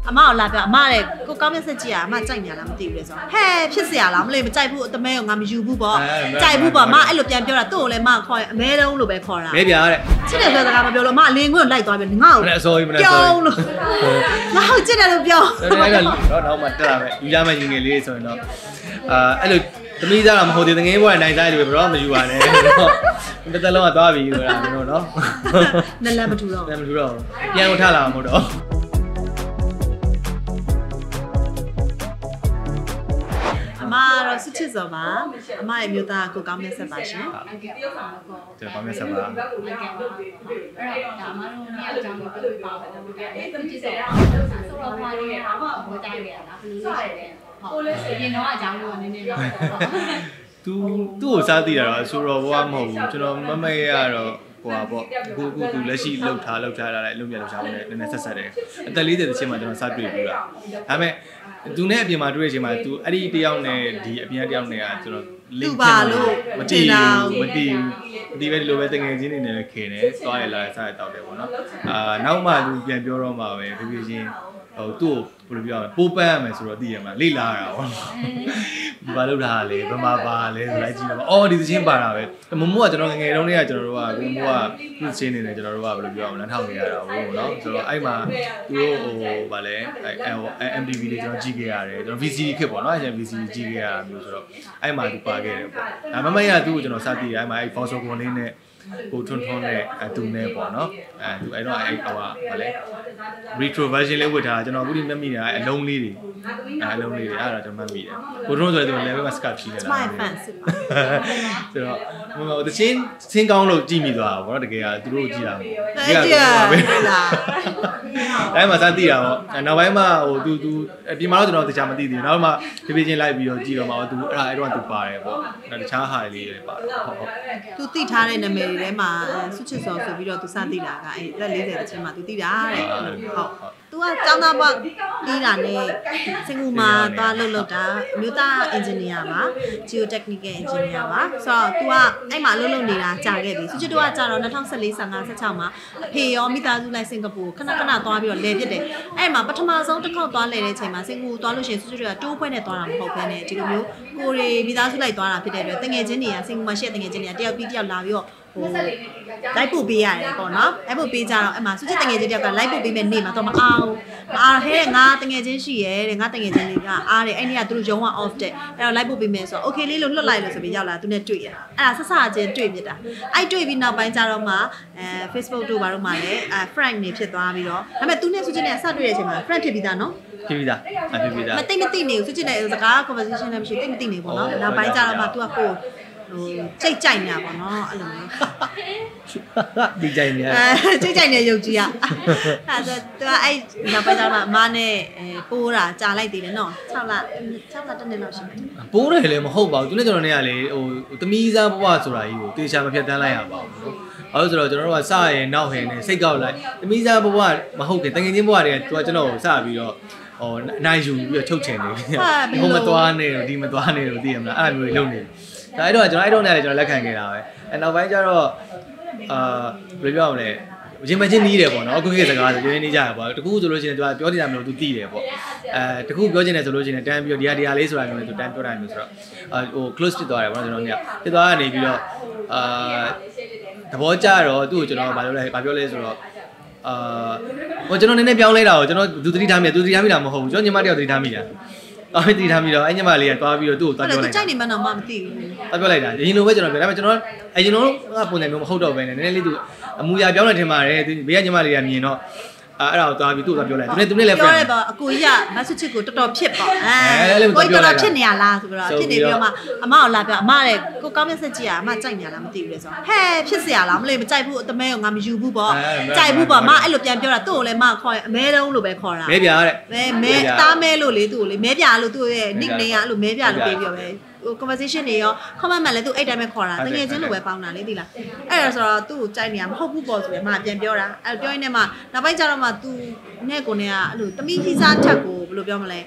အမလာပြအမလည်းကိုကောင်းမြတ်ဆက်ကြည့်ရအမကြိုက်ညာလားမသိဘူးလေဆိုဟဲ့ဖြစ်เสียလားမလေးမကြိုက်ဘူးတမဲရောငါမယူဘူးပေါ့ကြိုက်ဘူးပေါ့မအဲ့လိုပြန်ပြောတာသူ့ကိုလည်းမခေါ်အမဲတုံးလို့ပဲခေါ်တာမဲပြတဲ့ချစ်တယ်ပြောစကားမပြောလို့မအလင်းကိုလိုက်သွားပြီငါ့ကိုအစောကြီးမနဲ့ပြောလို့ငါ့ကိုချစ်တယ်လို့ပြောအဲ့တော့မှတက်လာမယ်ယူရမယ်ညီငယ်လေးဆိုရင်တော့အဲ့လိုသမီးသားတော့မဟုတ်သေးတငယ်ဘွားနိုင်စားတယ်ဘယ်တော့မှမယူပါနဲ့တစ်သက်လုံးကသွားပြီဆိုတာမျိုးနော်နလန်မထူတော့ပြန်မထူတော့ပြန်ကိုထလာမှာမဟုတ်တော့အမတော့စစ်ချစ်စောပါအမရဲ့မျိုးသားကိုကောင်းမြတ်ဆက်ပါရှင်ကျွန်တော်ကောင်းမြတ်ဆက်ပါအဲ့တော့အမတို့နေ့အကြောင်းကိုပြောပါဦးစစ်ချစ်စောဆိုတော့ဘာလို့လဲဘာမှမတိုင်းရတာဘယ်လိုလဲဟုတ်ရင်တော့အကြောင်းကိုနည်းနည်းတော့သူ့ကိုစားသိတာတော့ဆိုတော့ဘာမှမဟုတ်ဘူးကျွန်တော်မမေရတော့ဟိုပါပေါ့ခုလက်ရှိလှုပ်ထားလာတဲ့အလုပ်ပြလှုပ်ရှားနေနည်းနည်းဆက်တယ်အသက်40တစ်ချိန်မှာကျွန်တော်စတွေ့ပြီလားဒါပေမဲ့သူနဲ့အပြင်မှာတွေ့ရချိန်မှာသူအဲ့ဒီတယောက်နဲ့ဒီအပြင်တယောက်နဲ့ကကျွန်တော်လိမ့်ပါလို့မတည်ဘူးဒီပဲဒီလိုပဲတငယ်ချင်းနေနေခင်တယ်သွားရလာစားရတောက်တယ်ပေါ့နော်နောက်မှသူပြန်ပြောတော့မှပဲဖြည်းဖြည်းချင်းဟိုသူ့ကိုဘယ်လိုပြောရမလဲပိုးပန်းရမယ်ဆိုတော့သိရမှာလေ့လာရတာပေါ့ဘာလို့လာလဲဘယ်မှာပါလဲဆိုလိုက်ကြည့်တော့အော်ဒီသချင်းပါတာပဲမမိုးကကျွန်တော်ငယ်တုန်းကကျွန်တော်တို့ကကိုမိုးကသူ့ချင်းနေတယ်ကျွန်တော်တို့ကဘယ်လိုပြောရမလဲထောက်နေရတာဟုတ်နော်ဆိုတော့အဲ့မှာသူတို့ဟိုဗာလဲ MTV တွေကျွန်တော်ကြည့်ခဲ့ရတယ်ကျွန်တော် VCD ခစ်ပေါ့နော်အဲ့ကျ VCD ကြည့်ခဲ့ရတာမျိုးဆိုတော့အဲ့မှာသူပါခဲ့တယ်ပေါ့ဒါမမရသူ့ကိုကျွန်တော်စသိတယ်အဲ့မှာအဲ့ Fosso ကွန်လေးနဲ့ကိုထွန်းနဲ့သူနဲ့ပေါ့နော်သူအဲ့တော့အဲ့ဟိုဗာလဲ retro version လေးဝတ်ထားကျွန်တော်အခုဒီမျက်မိနေတာအလုံးလေးတွေအဲ့တော့ကျွန်တော်မှတ်မိတယ်ကိုထွန်းဆိုရင်သူ level မှာ scarf ဖြီးနေတာ my fan စစ်ပါဆိုတော့ဟိုတချင်းကောင်းလို့ကြည့်မိသွားတာပေါ့နော်တကယ်ကသူတို့ကြည့်တာပေါ့ကြည့်ရပါလားအဲ့မှာစသိတာပေါ့နောက်ပိုင်းမှာဟိုသူအပြင်မှာတော့ကျွန်တော်တခြားမသိသေးဘူးနောက်မှဖြည်းဖြည်းချင်းလိုက်ပြီးတော့ကြည့်တော့မှသူအဲ့တော့သူပါတယ်ပေါ့တခြားဟာလေးတွေပါတယ်ဟုတ်သူသိထားတဲ့နာမည်တွေထဲမှာဆွချစ်စောဆိုပြီးတော့သူစသိတာကအဲ့လက်40တချင်းမှာသူသိတာတဲ့ဟုတ်သူကကျောင်းသားဘွားပြီးတာနဲ့စင်ကူမှာသွားလုပ်တာမြို့သား engineer ပါ geotechnical engineer ပါဆိုတော့ तू ကအဲ့မှာလုပ်နေတာကြာခဲ့ပြီဆွချစ်တို့ကကြာတော့2014 15 16မှာအဖေရောမိသားစုလိုက်စင်ကာပူခဏသွားပြီးတော့လဲပြစ်တယ်အဲ့မှာပထမဆုံးတစ်ခေါက်သွားလဲတဲ့အချိန်မှာစင်ကူသွားလို့ရှိရင်ဆွချစ်တို့ကတိုးဖွဲ့နဲ့သွားတာမဟုတ်ဘဲနဲ့ဒီလိုမျိုးကိုရီမိသားစုလိုက်သွားတာဖြစ်တဲ့အတွက်တငယ်ချင်းတွေကစင်ကူမှာရှက်တငယ်ချင်းတွေကတယောက်ပြီးတယောက်လာပြီးတော့လိုက်ပို့ပေးရတယ်ပေါ့နော်လိုက်ပို့ပေးကြတော့အဲ့မှာစုချစ်တငယ်ချင်းတယောက်ကလိုက်ပို့ပေးမဲ့နေ့မှာတော့မအားဟဲ့ငါတငယ်ချင်းရှိရဲတဲ့ငါတငယ်ချင်းလေးကအားတယ်အဲ့နေ့ကသူတို့ရုံးက off တဲ့အဲ့တော့လိုက်ပို့ပေးမယ်ဆိုတော့ okay လေးလို့လွတ်လိုက်လို့ဆိုပြီးရောက်လာသူနဲ့တွေ့ရအဲ့ဒါဆက်ချင်းတွေ့ပြတာအဲ့တွေ့ပြီးနောက်ပိုင်းကျတော့မှFacebook တို့ဘာလို့မှလည်းfriend နေဖြစ်သွားပြီးတော့ဒါပေမဲ့သူနဲ့စုချစ်နဲ့စတွေ့တဲ့အချိန်မှာ friend ဖြစ်ပြီးသားနော်ဖြစ်ပြီးသားမသိနေဘူးစုချစ်နဲ့စကား conversation လည်းမရှိသိမသိနေပေါ့နော်နောက်ပိုင်းကျတော့မှ तू ကကိုဟိုကြိုက်ညာပေါ့နော်အဲ့လိုမျိုးဒီကြိုက်ညာကြိုက်နေရုပ်ကြီးอ่ะအဲ့ဒါသူကအဲ့နောက်ပိုင်းကျတော့အမနဲ့ပိုးတာကြာလိုက်သေးတယ်နော်6လတစ်နှစ်လောက်ရှိတယ်ပိုးတယ်လည်းမဟုတ်ပါဘူးသူနဲ့ကျွန်တော်နဲ့ကလေဟိုသမီးစားဘဝဆိုတာကြီးကိုတေချာမဖြတ်တန်းလိုက်ရပါဘူးနော်အဲ့ဆိုတော့ကျွန်တော်တို့ကစရင်နောက်ဟင်နဲ့စိတ်ကောက်လိုက်သမီးစားဘဝမဟုတ်ခင်တကယ်ချင်းဘဝတွေကသူကကျွန်တော်ကိုစပြီးတော့ဟိုအနိုင်ယူပြီးတော့ချုပ်ချင်နေဟိုမသွားနေတော့ဒီမသွားနေတော့သိရမလားအဲ့လိုမျိုးလုပ်နေဒါအဲ့တော့ကျွန်တော်နဲ့လည်းကျွန်တော်လက်ခံခဲ့တာပဲအဲ့နောက်ပိုင်းကျတော့ဘယ်လိုပြောရမလဲရင်မချင်းနီးတယ်ပေါ့နော်အခုခေတ်စကားဆိုရင်းနေကြရပေါ့တကူဆိုလို့ရှိရင်သူကပြောနေတာမျိုးသူသိတယ်ပေါ့တကူပြောချင်တယ်ဆိုလို့ရှိရင်တန်းပြီးတော့ဒီဟာလေးဆိုတာမျိုးသူတန်းပြောတာမျိုးဆိုတော့ဟို close ဖြစ်သွားတယ်ပေါ့နော်ကျွန်တော်เนี่ยဖြစ်သွားကနေပြီးတော့သဘောကျတော့သူ့ကိုကျွန်တော်ဘာပြောလဲဆိုတော့ဟိုကျွန်တော်နည်းနည်းပြောင်းလဲတာကိုကျွန်တော်သူသတိထားမိတာမဟုတ်ဘူးကျွန်တော်ညီမတယောက်သတိထားမိတာအဲ့ဒီထားပြီးတော့အဲ့ညီမလေးကတွားပြီးတော့သူ့ကိုတွားပြောလိုက်တာကြိုက်နေမှတော့မသိဘူးတွားပြောလိုက်တာရင်လိုပဲကျွန်တော်ပြောဒါပေမဲ့ကျွန်တော်အရင်လုံးကပုံစံမျိုးမဟုတ်တော့ပဲနဲ့နည်းနည်းလေးသူအမူအရာပြောင်းနေထင်ပါတယ်သူဘေးကညီမလေးကမြင်တော့အဲ့ဒါကိုတွားပြီးသူ့ကိုတွားပြောလိုက်သူနဲ့လည်းပြောရဲပါအကိုကြီးကမဆစ်ချစ်ကိုတော်တော်ဖြစ်ပေါ့ကိုကြီးတော်ဖြစ်နေရလားဆိုပြီးတော့ဖြစ်နေပြီးတော့မှအမကိုလာပြောအမလည်းကိုကောင်းမြတ်ဆက်ကြည့်ရအမကြိုက်ညာလားမသိဘူးလေဆိုဟဲ့ဖြစ်เสียလားမလေးမကြိုက်ဘူးတမဲရောငါမယူဘူးပေါ့ကြိုက်ဘူးပေါ့မအဲ့လိုပြန်ပြောတာသူ့ကိုလည်းမခေါ်အမဲတုံးလို့ပဲခေါ်တာမဲပြတဲ့မဲတားမဲလို့လေသူ့ကိုလေမဲပြလို့သူ့ရဲ့ nickname ကအဲ့လိုမဲပြလို့ပေးပြောပဲconversation တွေရော comment မှလည်းသူအဲ့တိုင်းပဲခေါ်တာတကယ်ချင်းလိုပဲပေါင်းတာလေသိလားအဲ့ဒါဆိုတော့သူ့ကိုကြိုက်နေရမဟုတ်ဘူးပေါ့ဆိုပြီးမှပြန်ပြောတာအဲ့ပြောရင်းနဲ့မှနောက်ပိုင်းကျတော့မှသူနဲ့ကိုနဲ့ကအဲ့လိုတမိကြီးစားချက်ကိုဘယ်လိုပြောမလဲသူ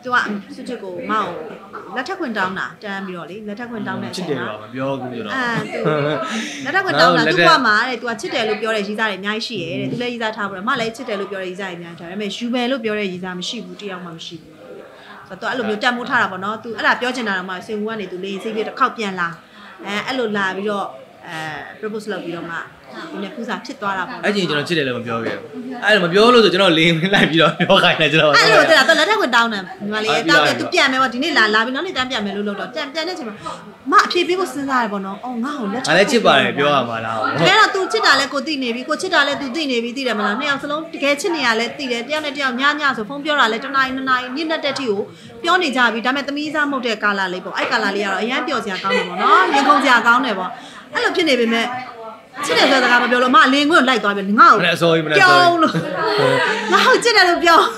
သူကစွချစ်ကိုမောက်လက်ထက်ခွင်တောင်းတာတန်းပြီးတော့လေလက်ထက်ခွင်တောင်းတဲ့အချိန်မှာမပြောဘူးကျွန်တော်လက်ထက်ခွင်တောင်းတာသူကမှတဲ့သူကချစ်တယ်လို့ပြောတဲ့ရေးစားတွေအများကြီးရှိရဲတဲ့သူလည်းရေးစားထားပြီးတော့မလည်းချစ်တယ်လို့ပြောတဲ့ရေးစားတွေအများကြီးထားဒါပေမဲ့ယူမယ်လို့ပြောတဲ့ရေးစားမရှိဘူးတယောက်မှမရှိဘူးဆိုတော့သူအဲ့လိုမျိုးတက်မိုးထားတာပေါ့နော်သူအဲ့ဒါပြောချင်တာတော့မှစင်ဦးကနေသူလေးစိတ်ပြတစ်ခေါက်ပြန်လာအဲ့လိုလာပြီးတော့propose လုပ်ပြီးတော့မှဒီနေ့ပူစာဖြစ်သွားတာပေါ့အဲ့ချိန်ကျွန်တော်ချစ်တယ်လည်းမပြောခဲ့ဘူးအဲ့လိုမပြောလို့ဆိုကျွန်တော်လင်းလိုက်ပြီးတော့ပြောခိုင်းတယ်ကျွန်တော်အဲ့လိုတဲ့တော့လက်ထက်ဝင်တောင်းတယ်ညီမလေးတောင်းတယ်သူပြန်မယ်ပေါ့ဒီနေ့လာပြီးနောက်နေ့တန်းပြန်မယ်လို့လုပ်တော့ပြန်တဲ့အချိန်မှာမအဖြေပေးဖို့စဉ်းစားရပေါ့နော်အော်ငါ့ကိုလက်ထက်လည်းချစ်ပါတယ်ပြောရမှာလားဒါတော့ तू ချစ်တာလဲကိုသိနေပြီကိုချစ်တာလဲ तू သိနေပြီသိတယ်မလားနှစ်ယောက်စလုံးတကယ်ချစ်နေရလဲသိတယ်တယောက်နဲ့တယောက်ညဆိုဖုန်းပြောတာလဲတစ်နာရီနှစ်နာရီညစ်တဲ့ထိကိုပြောနေကြပြီဒါပေမဲ့သမီးစားမဟုတ်တဲ့ကာလာလေးပေါ့အဲ့ကာလာလေးကတော့အရန်ပျော်စရာကောင်းတယ်ပေါ့နော်ရင်ခုန်စရာကောင်းတယ်ပေါ့အဲ့လိုဖြစ်နေပေမဲ့ချစ်တယ်ဆိုတဲ့စကားမပြောလို့မအလင်းကိုလိုက်သွားပြီငါ့ကိုအစောကြီးမလားပြောလို့ငါ့ကိုချစ်တယ်လို့ပြော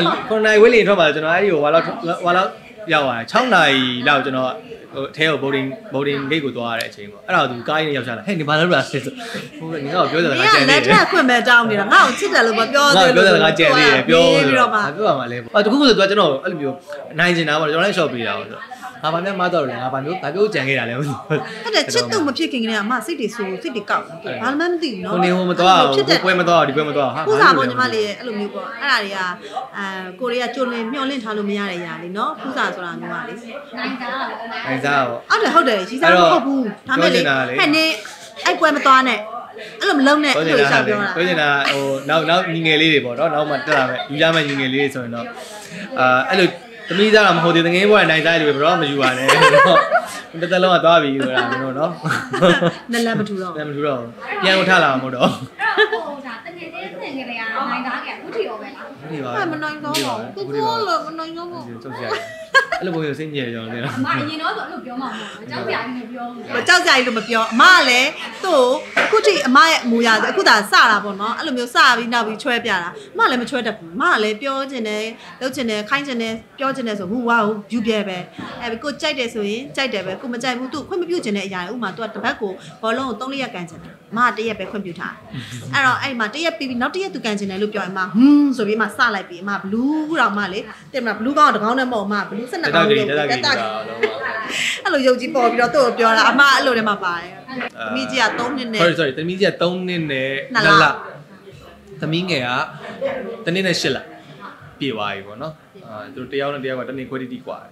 9နာရီဝေးလင်းထွက်ပါကျွန်တော်အဲ့ဒီကိုဘာလို့ရောက်သွားတယ်6နာရီလောက်ကျွန်တော်ဟိုအဲကို boarding gate ကိုသွားရတဲ့အချိန်ပေါ့အဲ့ဒါသူကားရင်းရောက်ချလာဟဲ့နေဘာလို့လဲဆိုဟိုကငါ့ကိုပြောတယ်ငါကြံနေတယ်လက်ထက်ခွင့်မဲ့တောင်းနေတာငါ့ကိုချစ်တယ်လို့မပြောသေးဘူးပြောတယ်ငါကြံနေတယ်ပြောပြီးတော့မှပြောပါမလဲတခုခုဆိုသူကကျွန်တော်အဲ့လိုမျိုးနိုင်ကျင်တာပေါ့ကျွန်တော်လည်း short ပေးတာပေါ့ဆိုတော့ငါဘာမှမတော့လဲငါဘာမျိုးကြံခဲ့တာလဲမသိဘူးအဲ့ဒါချစ်သူမဖြစ်ခင်ကတည်းကအမစိတ်တွေဆိုစိတ်တွေကောက်ဘာမှမသိဘူးနော်ဟိုနေဟိုမတော့ဘူးပွဲမတော့ဒီပွဲမတော့ဟာပူစာပေါ့ညီမလေးအဲ့လိုမျိုးပေါ့အဲ့ဒါတွေကကိုရီးယားကြိုလွင်မျှော်လင့်ထားလို့မရတဲ့ຢာလေနော်ပူစာဆိုတာမျိုးပါလေနိုင်စားပေါ့ဟုတ်တယ်ရှိစားမဟုတ်ဘူးဒါမဲ့လေဟဲ့နေအဲ့ပွဲမသွားနဲ့အဲ့လိုမလုံးနဲ့အဲ့လိုရှောက်ပြောတာပြောနေတာဟိုနောက်ညီငယ်လေးတွေပေါ့နော်နောက်မှတက်လာမယ်ယူရမယ့်ညီငယ်လေးတွေဆိုရင်တော့အဲ့လိုသမီးသားတော့မဟုတ်သေးတငယ်ဘွားနိုင်သားတွေဘယ်တော့မယူပါနဲ့တော့တစ်သက်လုံးကသွားပြီဆိုတာမျိုးနော်နလက်မထူတော့ပြန်မထူတော့ပြန်ကိုထလာမှာမဟုတ်တော့ဟိုဒါတကယ်တည်းငယ်လေးကနိုင်သားကခုထီရောပဲလားမနိုင်တော့ဘူးကိုလည်းမနိုင်တော့ဘူးချုပ်စရာအဲ့လိုပုံစံစင်ကြယ်ကြောင်နေတော့အမအရင်တော့ဆိုအဲ့လိုပြောမှာမဟုတ်ဘူးကြောက်စရာကြီးလို့ပြောဘူးကြောက်စရာကြီးလို့မပြောအမကလည်းသူ့အခုထိအမရဲ့အမူအရာအခုသာစတာပေါ့နော်အဲ့လိုမျိုးစပြီးနောက်ပြီးချွဲပြတာအမလည်းမချွဲတတ်ဘူးအမကလည်းပြောချင်တယ်လုပ်ချင်တယ်ခိုင်းချင်တယ်ပြောချင်တယ်ဆိုဟူဝါဟူယူပြဲပဲအဲ့ကိုကြိုက်တယ်ဆိုရင်ကြိုက်တယ်ပဲကိုမကြိုက်ဘူးသူခွင့်မပြုချင်တဲ့အရာဥမာသူကတစ်ပတ်ကိုဘောလုံးကို3ရက်ကန်ချင်တယ်အမက1ရက်ပဲခွင့်ပြုထားအဲ့တော့အဲ့မှာ1ရက်ပြီးပြီးနောက်1ရက်သူကန်ချင်တယ်လို့ပြောရင်အမဆိုပြီးအမစလိုက်ပြီးအမဘလူးတော့မှလေတင်မလားဘလူးကောင်းတကောင်းနဲ့မဟုတ်အမဘလူး12ကောင်းလို့တက်အဲ့လိုရုပ်ကြီးပေါ်ပြီးတော့သူ့ကိုပြောတာအမအဲ့လိုထဲမှာပါတယ်သမီးကြီးက3နှစ်နဲ့ sorry သမီးကြီးက3နှစ်နဲ့2လသမီးငယ်ကတနေ့နဲ့8လပြေသွားပြီပေါ့နော်သူတို့တယောက်နဲ့တယောက်ကတနေ့ခွဲတိกว่า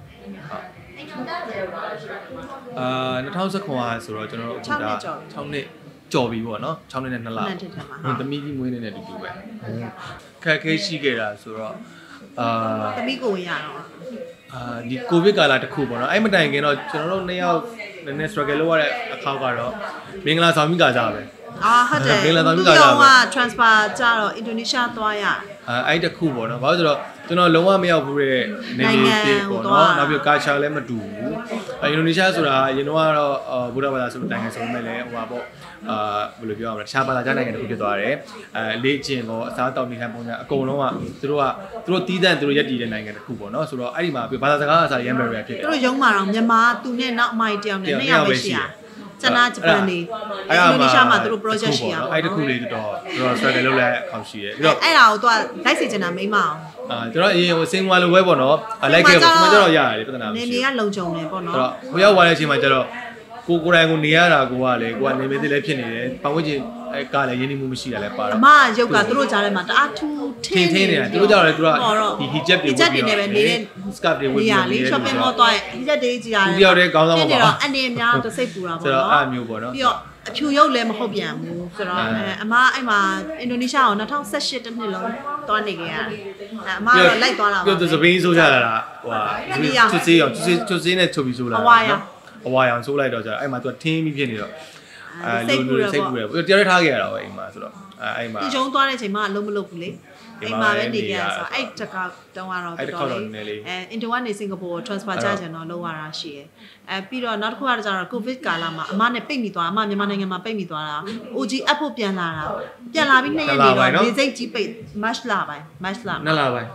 2019ဆိုတော့ကျွန်တော်တို့အခုဒါ6နှစ်ကြော်ပြီပေါ့နော်6နှစ်နဲ့2လသမီးကြီးမွေးနေတဲ့တူတူပဲခက်ခဲရှိခဲ့တာဆိုတော့သမီးကိုဝင်ရတော့ဒီကိုဗစ်ကာလတစ်ခုပေါ့နော်အဲ့မတိုင်ခင်တော့ကျွန်တော်တို့2ယောက်နည်းနည်း struggle လုပ်ရတဲ့အခါကတော့မင်္ဂလာဆောင်မိကာကြပဲဟုတ်တယ်မင်္ဂလာဆောင်မိကာကြပဲ transfer ကြတော့အင်ဒိုနီးရှားသွားရအဲ့တခုပေါ့နော်ဘာလို့ဆိုတော့ကျွန်တော်လုံးဝမရောက်ဘူးတဲ့နိုင်ငံပေါ့နော်နောက်ပြီး culture လည်းမတူဘူးအင်ဒိုနီးရှားဆိုတာအရင်တော့ဗုဒ္ဓဘာသာဆိုတဲ့နိုင်ငံဆိုပေမဲ့လည်းဟိုပါပေါ့ဘယ်လိုပြောရမလဲတခြားဘာသာကြားနိုင်ငံတစ်ခုဖြစ်သွားတယ်လေ့ကျင့်တော့အစားတောက်နေခံပုံစံအကုန်လုံးကသူတို့တီးတန့်သူတို့ရက်တည်တဲ့နိုင်ငံတစ်ခုပေါ့နော်ဆိုတော့အဲ့ဒီမှာဘာသာစကားအစားရန်ဘယ်ရီယာဖြစ်တယ်သူတို့ရုံးမှာတော့မြန်မာသူနဲ့နောက်အမိုက်တယောက်နဲ့2ယောက်ပဲရှိတာကျန်တာဂျပန်နေအင်ဒိုနီးရှားမှာသူတို့ project ရှိရအောင်အဲ့တခုလေးတော့ struggle လုပ်လိုက်အောင်ရှိတယ်ပြီးတော့အဲ့ဒါကိုသူကလိုက်စီချင်တာမိမအောင်ကျွန်တော်အရင်ဟိုစင်ဝါလိုပဲပေါ့နော်လိုက်ခဲ့ပေါ့ကျွန်တော်ကျတော့ရတယ်ပြဿနာမရှိဘူးနေကလုံခြုံတယ်ပေါ့နော်အဲ့တော့ဟိုရောက်သွားတဲ့အချိန်မှာကျတော့ကိုယ်တိုင်ကိုနေရတာကိုကလေကိုကနေမသိလည်းဖြစ်နေတယ်ပတ်ဝန်းကျင်အဲကလည်းရင်းနှီးမှုမရှိတာလည်းပါတော့အမရုပ်ကသူတို့ကြားထဲမှာတအားထူးထင်းနေတာသူတို့ကြောက်တယ်သူကဒီ hijab တွေနေပဲနေတဲ့ scarf တွေဝတ်ပြီးနေ shopping mall သွားရင် hijab တွေကြီးရတယ်သူပြောတဲ့ခေါင်းဆောင်ပါတော့အနေအများတစ်စိတ်ပူတာပေါ့နော်ဆိုတော့အဲ့မျိုးပေါ့နော်ပြီးတော့အဖြူရုပ်လည်းမဟုတ်ပြန်ဘူးဆိုတော့အမအဲ့မှာအင်ဒိုနီးရှားကို2018တစ်နှစ်လုံးသွားနေခဲ့ရတယ်အမကတော့လိုက်သွားတာပါပြီးတော့စပင်းဆိုးကြတာလားဟိုချွတ်စေးအောင်ချွတ်စေးနဲ့ချုပ်ပြီးဆိုးလာအဝါရောင်ဆိုးလိုက်တော့ကြာအဲ့မှာသူကထင်းပြီးဖြစ်နေတော့လူစိတ်ပူတယ်တယောက်ထားခဲ့ရတာပဲအိမ်မှာဆိုတော့အဲ့မှာဒီကျုံသွားတဲ့အချိန်မှာအလုံးမလုပ်ဘူးလေအိမ်မှာပဲနေခဲ့ရဆိုအဲ့တကောက်တုံးကတော့တော်တော်လေးအင်ဒိုကနေစင်ကာပူ transfer ချကြတော့လောက်ရတာရှိရယ်ပြီးတော့နောက်တစ်ခုကတော့ကျတော့ covid ကာလမှာအမနဲ့ပိတ်မိသွားအမမြန်မာနိုင်ငံမှာပိတ်မိသွားတာ OG app ဖို့ပြန်လာပြီး2ရက်နေတော့နေစိတ်ကြီးပိတ် match လပိုင်း 2လပိုင်း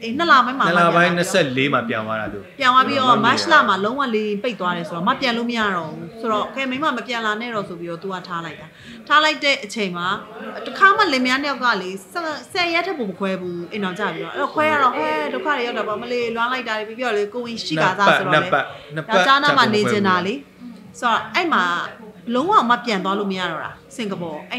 နှစ်လပိုင်းမှာနှစ်လပိုင်း24မှာပြန်သွားတာသူပြန်သွားပြီးတော့မတ်လမှာလုံးဝလေးပိတ်သွားတယ်ဆိုတော့မပြန်လို့မရတော့ဘူးဆိုတော့ကဲမိမမပြန်လာနဲ့တော့ဆိုပြီးတော့ तू ကထားလိုက်တဲ့အချိန်မှာတခါမှလင်မယားနှစ်ယောက်ကလေ10ရက်ထက်ပိုမခွဲဘူးအိမ်တော်ကြပြီးတော့အဲ့တော့ခွဲရတော့ဟဲဒုက္ခတွေရောက်တာပေါ့မလေးလွမ်းလိုက်တာပြီးတော့လေကိုဝင်ရှိကားသားဆိုတော့လေယောက်ျားနာမှာနေကျင်တာလေဆိုတော့အဲ့မှာလုံးဝမပြန်သွားလို့မရတော့တာစင်ကာပူအဲ့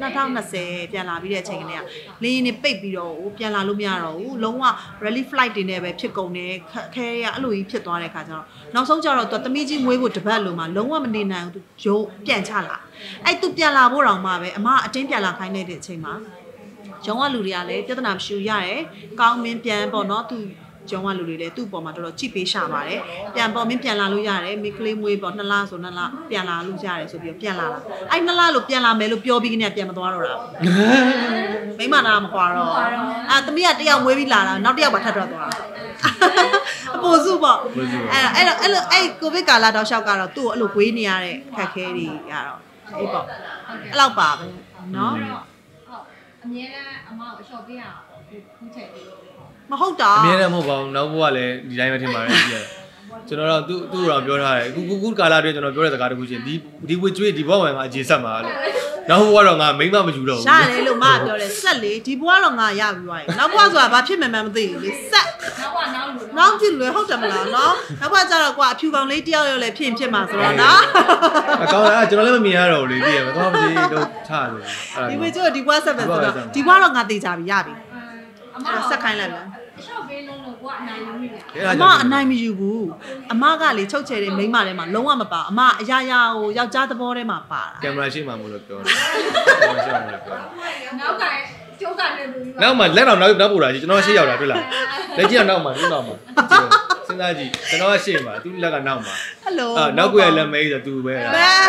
2020ပြန်လာပြီးတဲ့အချိန်ကလေးကလေယာဉ်နေပိတ်ပြီးတော့ပြန်လာလို့မရတော့ဘူးလုံးဝ rally flight တွေနဲ့ပဲဖြစ်ကုန်တယ်ခဲရအဲ့လိုကြီးဖြစ်သွားတဲ့ခါကျတော့နောက်ဆုံးကျတော့သူသမီးကြီးမွေးဖို့တပတ်လုံးမှာလုံးဝမနေနိုင်ဘူးသူရုံပြန်ချလာအဲ့သူပြန်လာဖို့တောင်မှပဲအမအတင်းပြန်လာခိုင်းတဲ့အချိန်မှာဂျုံကလူတွေကလည်းပြဿနာမရှိရတယ်ကောင်းမင်းပြန်ပေါ့နော်သူကျောင်းကလူတွေလည်းသူ့ပေါ်မှာတော်တော်ကြည့်ပေးရှာပါတယ်ပြန်ပေါ်မင်းပြန်လာလို့ရတယ်မိကလေးမွေးပေါ့2လဆို2လပြန်လာလို့ရတယ်ဆိုပြီးတော့ပြန်လာတာအဲ့2လလို့ပြန်လာမယ်လို့ပြောပြီးကနေပြန်မသွားတော့တာမိမနာမခွာတော့အဲ့သမီးကတယောက်မွေးပြီးလာတာနောက်တယောက်ပါထပ်ထွက်သွားတာအပေါ်စုပေါ့အဲ့ကိုဗစ်ကာလတောက်လျှောက်ကတော့သူ့ကိုအဲ့လိုကွေးနေရတဲ့ခက်ခဲတွေကတော့အေးပေါ့အဲ့လောက်ပါပဲနော်ဟုတ်အမြဲတမ်းအမကိုအလျှော့ပေးရအောင်ခုချိန်ပြီးမဟုတ်တာအမြဲတမ်းမဟုတ်ပါဘူးနောက်ဘဝလည်းဒီတိုင်းပဲထင်ပါတယ်ကြီးရတယ်ကျွန်တော်တို့သူ့တော့ပြောထားတယ်ခုကာလာတွေကျွန်တော်ပြောတဲ့စကားတခုချင်းဒီဝစ်ကျွေးဒီဘဝမှာငါအခြေဆက်မှာလို့နောက်ဘဝတော့ငါမိမမယူတော့ဘူးရတယ်လို့မကပြောတယ်ဆက်လေဒီဘဝတော့ငါရပြီးသွားပြီနောက်ဘဝဆိုတာဘာဖြစ်မှန်းမသိဘူးလေဆက်နောက်ကြည့်လွယ်ဟုတ်တယ်မလားနော်နောက်ဘဝကျတော့ကွာအဖြူကောင်လေးတယောက်လည်းဖြစ်မှာဆိုတော့နော်အကောင်ကကျွန်တော်လည်းမမြင်ရတော့ဘူးလေသိရမလားတော့မကြည့်တော့ထားလို့ဒီဝစ်ကျွေးဒီဘဝဆက်ပဲဆိုတော့ဒီဘဝတော့ငါသိကြပြီရပြီဆက်ခိုင်းလိုက်လားရှော့ပေးလုံးလို့ကိုကအနိုင်ယူနေတယ်အမအနိုင်မယူဘူးအမကလေချုပ်ချယ်တဲ့မိန်းမထဲမှာလုံးဝမပါအမအရာရာဟိုယောက်ျားသဘောထဲမှာပါတာကင်မရာရှိမှမလို့ပြောတယ်ကင်မရာရှိမှမလို့ပြောနောက်ကကျိုးကနေလူကြီးနောက်မှလက်တော့နောက်ပို့တာကြီးကျွန်တော်ရှေ့ရောက်တာတွေ့လားလက်ကြီးကနောက်မှသူ့နောက်မှာစဉ်းစားကြည့်ကျွန်တော်ကရှေ့မှာသူ့လက်ကနောက်မှာဟယ်လိုနောက်ကိုရလက်မေးဆိုသူပဲလား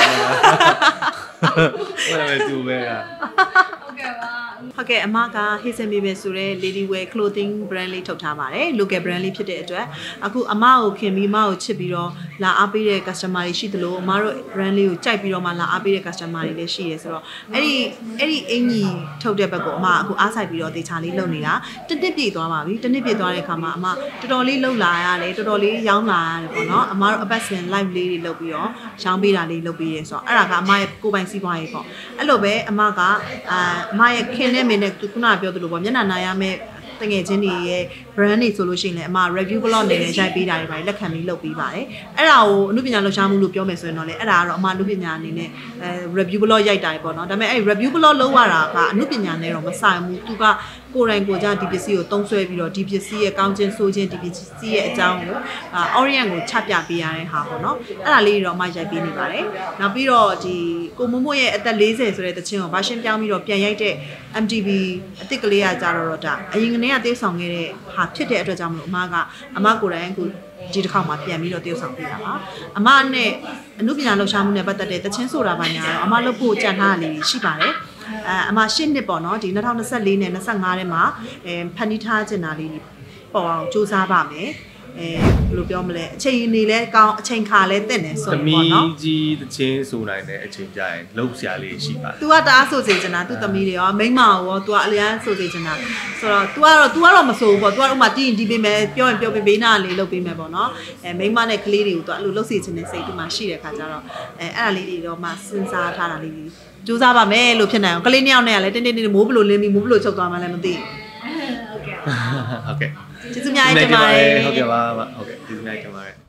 ဟုတ်တယ်သူပဲလားဟုတ်ကဲ့အမက Hazel Mabel ဆိုတဲ့ Lady Wear Clothing brand လေးထုတ်ထားပါတယ် local brand လေးဖြစ်တဲ့အတွက်အခုအမကိုခင်ပြီးအမကိုချစ်ပြီးတော့လာအားပေးတဲ့ customer တွေရှိသလိုအမတို့ brand လေးကိုကြိုက်ပြီးတော့မှလာအားပေးတဲ့ customer တွေလည်းရှိရဲဆိုတော့အဲ့ဒီအင်ကြီးထုတ်တဲ့ဘက်ကိုအမအခုအားဆိုင်ပြီးတော့တေချာလေးလုပ်နေတာတစ်နှစ်ပြည့်သွားပါပြီတစ်နှစ်ပြည့်သွားတဲ့အခါမှာအမတော်တော်လေးလှုပ်လာရတယ်တော်တော်လေးရောင်းလာရတယ်ပေါ့နော်အမတို့အပတ်စဉ် live လေးတွေလုပ်ပြီးတော့ရောင်းပေးတာလေးလုပ်ပေးရဲဆိုတော့အဲ့ဒါကအမရဲ့ကိုယ်ပိုင်စီးပွားရေးပေါ့အဲ့လိုပဲအမကအမရဲ့ခင်နဲ့မင်းနဲ့ခုနကပြောသလိုပေါ့မျက်နှာနာရမယ့်တငယ်ချင်းတွေရဲ့ brand တွေဆိုလို့ရှိရင်လည်းအမ review blog အနေနဲ့ရိုက်ပေးတာတွေပါလက်ခံပြီးလုပ်ပေးပါတယ်အဲ့ဒါကိုအမှုပညာလှူရှားမှုလို့ပြောမယ်ဆိုရင်တော့လေအဲ့ဒါကတော့အမအမှုပညာအနေနဲ့review blog ရိုက်တာတွေပေါ့နော်ဒါပေမဲ့အဲ့ review blog လုပ်ရတာကအမှုပညာနဲ့တော့မဆိုင်ဘူးသူကကိုယ်တိုင်ကိုကြဒီပစ္စည်းကိုသုံးဆွဲပြီးတော့ဒီပစ္စည်းရဲ့ကောင်းခြင်းဆိုးခြင်းဒီပစ္စည်းရဲ့အကြောင်းကိုorient ကိုချပြပေးရတဲ့ဟာပေါ့နော်အဲ့ဒါလေးတော့အမရိုက်ပေးနေပါတယ်နောက်ပြီးတော့ဒီကိုမို့မို့ရဲ့အသက်40ဆိုတဲ့တခြင်းကို version ပြောင်းပြီးတော့ပြန်ရိုက်တဲ့ MTV အစ်စ်ကလေးကကြတော့ဒါအရင်ကနေကတေးဆောင်ခဲ့တဲ့ဟာဖြစ်တဲ့အတွက်ကြောင့်မလို့အမကိုယ်တိုင်အခုဒီတစ်ခေါက်မှာပြန်ပြီးတော့တေးဆောင်ပေးတာပါအမနဲ့အမှုပညာလှူရှားမှုနဲ့ပတ်သက်တဲ့တခြင်းဆိုတာပါညာတော့အမလုပ်ဖို့ကြံထားတာလေးရှိပါတယ်အမ8နှစ်ပေါ့နော်ဒီ2024နဲ့25ထဲမှာဖန်တီးထားချင်တာလေးပေါ်အောင်စူးစမ်းပါမယ်ဘယ်လိုပြောမလဲအချိန်နေလဲကောင်းအချိန်ခါလဲတက်နေဆိုရင်ပေါ့နော်သမီးကြီးတချင်းဆိုနိုင်တဲ့အချိန်ကြရင်လှုပ်ရှားလေးရှိပါတယ် तू ကတအားဆိုစေချင်တာသူ့သမီးတွေရောမိန်းမရော तू ကအလျားဆိုစေချင်တာဆိုတော့ तू ကတော့မဆိုဘူးပေါ့ तू ကဥမာတီးရင်တီးပေးမယ်ပြောရင်ပြောပေးဘေးနာလေးလုပ်ပေးမယ်ပေါ့နော်မိန်းမနဲ့ကလေးတွေကို तू အဲ့လိုလှုပ်စေချင်တဲ့စိတ် तू မှာရှိတဲ့ခါကျတော့အဲ့ဒါလေးတွေတော့မှစဉ်းစားထားတာလေးကြိုးစားပါမယ်လို့ဖြစ်နိုင်အောင်ကလေးနှစ်ယောက်နဲ့ကလည်းတင်းတင်းမိုးဘလို့လင်းပြီးမိုးဘလို့ချုပ်သွားမှလည်းမသိဟုတ်ကဲ့ဟုတ်ကဲ့ကျေးဇူးများတင်ပါတယ်ဟုတ်ကဲ့ပါဟုတ်ကဲ့ကျေးဇူးများတင်ပါတယ်